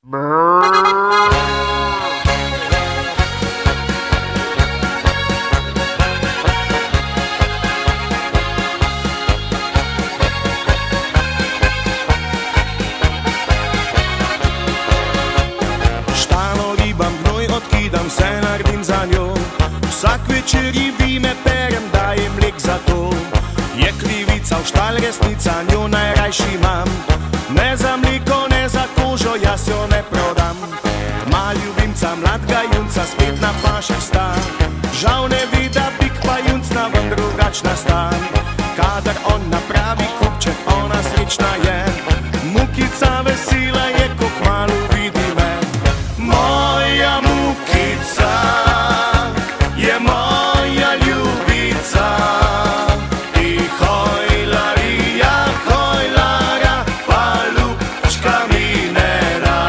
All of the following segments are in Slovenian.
Štalo ribam gnoj, odkidam se, naredim za njo. Vsak večer ji vime perem, dajem mlek za to. Je krivica v štal, resnica, njo najrajši imam. Ne za mliko, ne za kožo, jaz jo ne prodam. Ma ljubimca, mladega junca, spet na pašah sta. Žal ne ve, da bik pa juncna vam drugačna sta. Kadar on napravi kupček, ona srečna je. Mukica vesela je, ko kmalu vidi me. Moja Mukica je moja ljubica. I hojlarija, hojlara, pa lupčka mi ne da.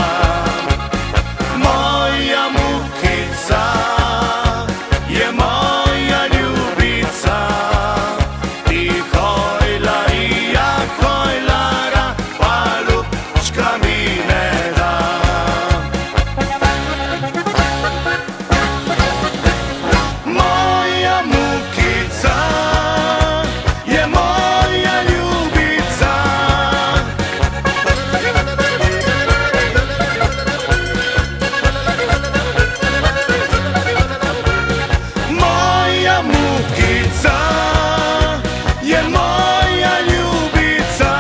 Moja Mukica je moja ljubica. I hojlarija, hojlara, pa lupčka mi ne da. Moja Mukica je moja ljubica. Moja Mukica je moja ljubica.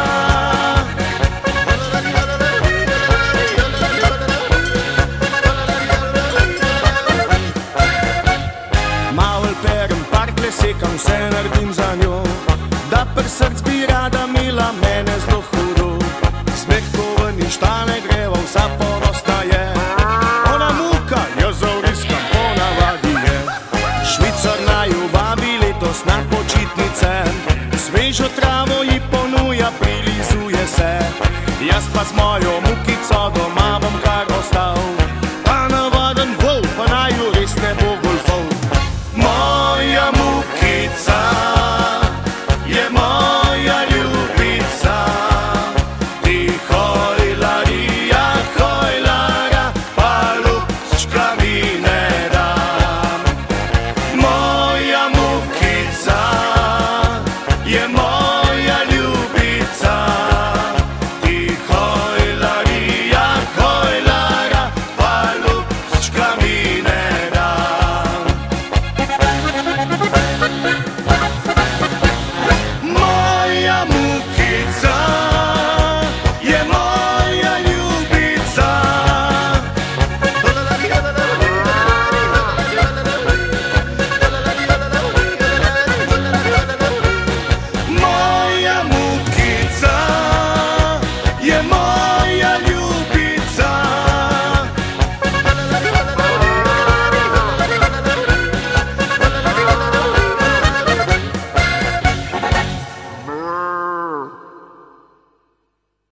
Malo perem, parkle sekam, vse naredim za njo. Da pri src bi rada imela mene zelo hudo. Smeh, ko ven iz štale greva, vsa ponosna je. Ona Muka, jo zavriskam, ponavadi je. Švicar naju vabi letos na počitnice. Svežo travo ji ponuja, prilizuje se. Jaz pa s mojo Mukico doma bom kar ostal.